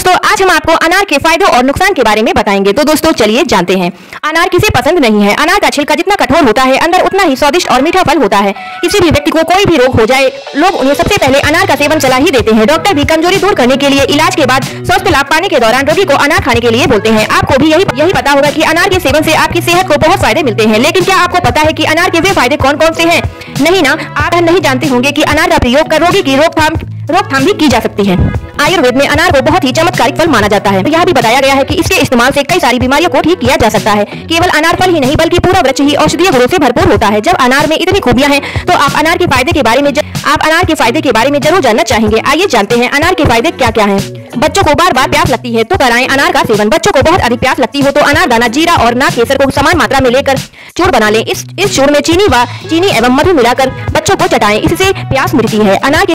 दोस्तों आज हम आपको अनार के फायदे और नुकसान के बारे में बताएंगे। तो दोस्तों चलिए जानते हैं। अनार किसे पसंद नहीं है। अनार का छिलका जितना कठोर होता है अंदर उतना ही स्वादिष्ट और मीठा फल होता है। किसी भी व्यक्ति को कोई भी रोग हो जाए लोग उन्हें सबसे पहले अनार का सेवन सलाह ही देते हैं। डॉक्टर भी कमजोरी दूर करने के लिए इलाज के बाद स्वस्थ लाभ पाने के दौरान रोगी को अनार खाने के लिए बोलते हैं। आपको भी यही पता होगा कि अनार के सेवन से आपकी सेहत को बहुत फायदे मिलते हैं, लेकिन क्या आपको पता है कि अनार के वे फायदे कौन कौन से हैं? नहीं ना, आप नहीं जानते होंगे कि अनार का प्रयोग कर रोगी की रोकथाम भी की जा सकती है। आयुर्वेद में अनार को बहुत ही चमत्कारिक फल माना जाता है। यह भी बताया गया है कि इसके इस्तेमाल से कई सारी बीमारियों को ठीक किया जा सकता है। केवल अनार फल ही नहीं बल्कि पूरा वृक्ष ही औषधीय गुणों से भरपूर होता है। जब अनार में इतनी खूबियां हैं तो आप अनार के फायदे के बारे में जरूर जानना चाहेंगे। आइए जानते हैं अनार के फायदे क्या क्या हैं। बच्चों को बार बार प्यास लगती है तो कराएं अनार का सेवन। बच्चों को बहुत अधिक प्यास लगती हो तो अनार दाना, जीरा और नाग केसर को समान मात्रा में लेकर चूर्ण बना लें। इस चूर्ण में चीनी एवं मधु मिलाकर बच्चों को चटाएं, इससे प्यास मिटती है। अनार